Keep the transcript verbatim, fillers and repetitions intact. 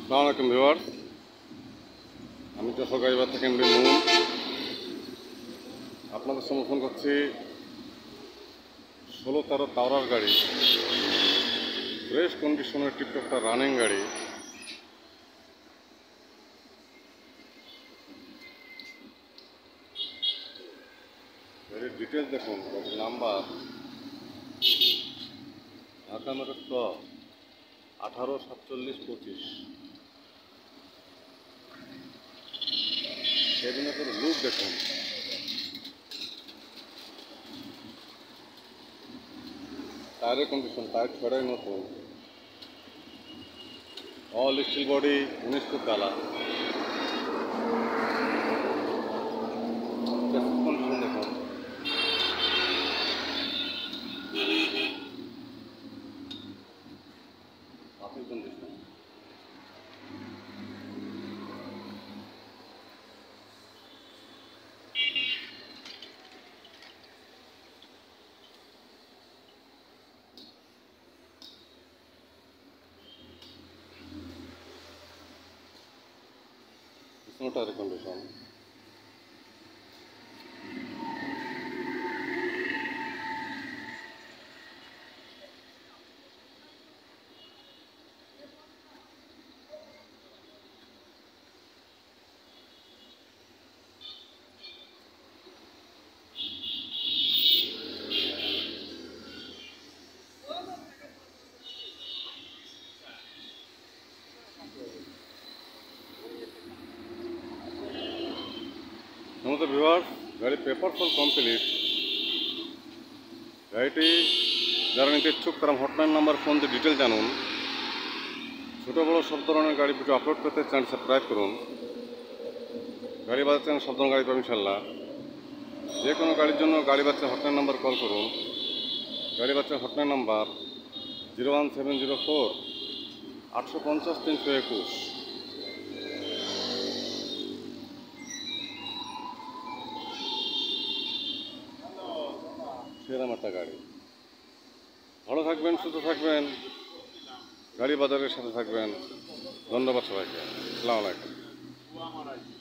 আসসালামু আলাইকুম ভিউয়ার্স, আমি যশোর গাড়িবাজার থেকে এমডি মুন আপনাদের সমর্থন করছি। ষোলো তেরো তাওরার গাড়ি, ফ্রেশ কন্ডিশনের টিপটপটা রানিং গাড়ি। গাড়ির ডিটেলস দেখুন। গাড়ির নাম্বার ঢাকা মেট্রো ক আঠারো সাতচল্লিশ পঁচিশ। সেদিনের করে লুক দেখুন। টায়ারের কন্ডিশন, টায়ার ছড়াই নতুন, অল স্টিল বডি, উনিশ ফুট ডালা। কন্ডিশন দেখুন। আপেল কন্ডিশন। টায়ারের কন্ডিশন। নমস্কার ভিউয়ার্স, গাড়ি পেপার ফুল কমপ্লিট। গাড়িটি যারা নিতে ইচ্ছুক তারা হটলাইন নাম্বার ফোন দিয়ে ডিটেল জানুন। ছোটো বড়ো সব ধরনের গাড়ি ভিডিও আপলোড করতে চ্যানেল সাবস্ক্রাইব করুন। গাড়ি বাজার চ্যানেল সব ধরনের গাড়ি পাবেন ইনশাল্লাহ। যে কোনো গাড়ির জন্য গাড়ি বাচ্চা হটলাইন নাম্বার কল করুন। গাড়ি বাচ্চা hotline number zero one seven zero four আটশো পঞ্চাশ তিনশো একুশ। সেরকম একটা গাড়ি। ভালো থাকবেন, সুস্থ থাকবেন, গাড়ি বাজারের সাথে থাকবেন। ধন্যবাদ সবাইকে। আসসালামু আলাইকুম।